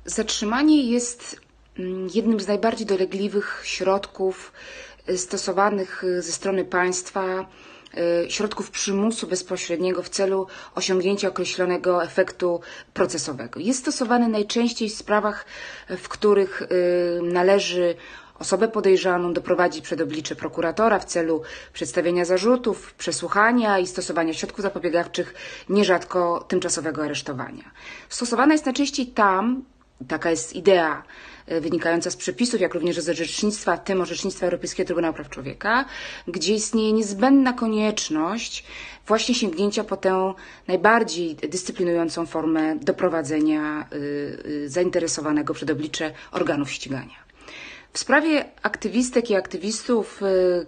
Zatrzymanie jest jednym z najbardziej dolegliwych środków stosowanych ze strony państwa, środków przymusu bezpośredniego w celu osiągnięcia określonego efektu procesowego. Jest stosowany najczęściej w sprawach, w których należy osobę podejrzaną doprowadzić przed oblicze prokuratora w celu przedstawienia zarzutów, przesłuchania i stosowania środków zapobiegawczych, nierzadko tymczasowego aresztowania. Stosowana jest najczęściej tam, taka jest idea wynikająca z przepisów, jak również z orzecznictwa, w tym orzecznictwa Europejskiego Trybunału Praw Człowieka, gdzie istnieje niezbędna konieczność właśnie sięgnięcia po tę najbardziej dyscyplinującą formę doprowadzenia zainteresowanego przed oblicze organów ścigania. W sprawie aktywistek i aktywistów,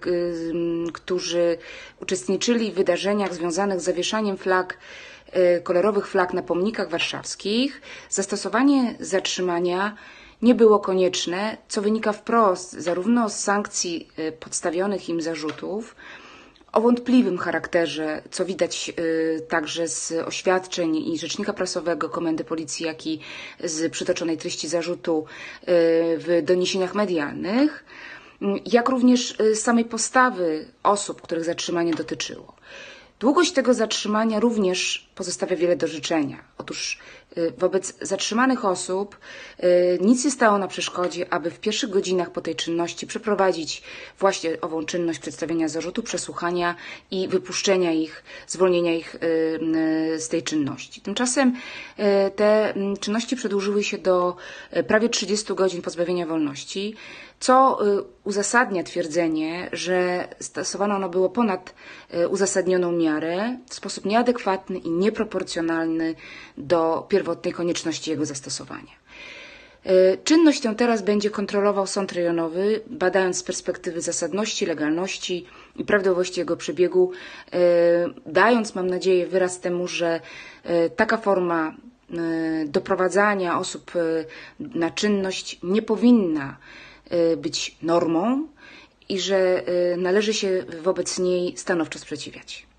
którzy uczestniczyli w wydarzeniach związanych z zawieszaniem kolorowych flag na pomnikach warszawskich, zastosowanie zatrzymania nie było konieczne, co wynika wprost zarówno z sankcji podstawionych im zarzutów o wątpliwym charakterze, co widać także z oświadczeń i rzecznika prasowego Komendy Policji, jak i z przytoczonej treści zarzutu w doniesieniach medialnych, jak również z samej postawy osób, których zatrzymanie dotyczyło. Długość tego zatrzymania również pozostawia wiele do życzenia. Otóż wobec zatrzymanych osób nic nie stało na przeszkodzie, aby w pierwszych godzinach po tej czynności przeprowadzić właśnie ową czynność przedstawienia zarzutu, przesłuchania i wypuszczenia ich, zwolnienia ich z tej czynności. Tymczasem te czynności przedłużyły się do prawie 30 godzin pozbawienia wolności, co uzasadnia twierdzenie, że stosowane ono było ponad uzasadnioną miarę w sposób nieadekwatny i nieproporcjonalny do pierwotnej konieczności jego zastosowania. Czynność tę teraz będzie kontrolował sąd rejonowy, badając z perspektywy zasadności, legalności i prawidłowości jego przebiegu, dając, mam nadzieję, wyraz temu, że taka forma doprowadzania osób na czynność nie powinna być normą i że należy się wobec niej stanowczo sprzeciwiać.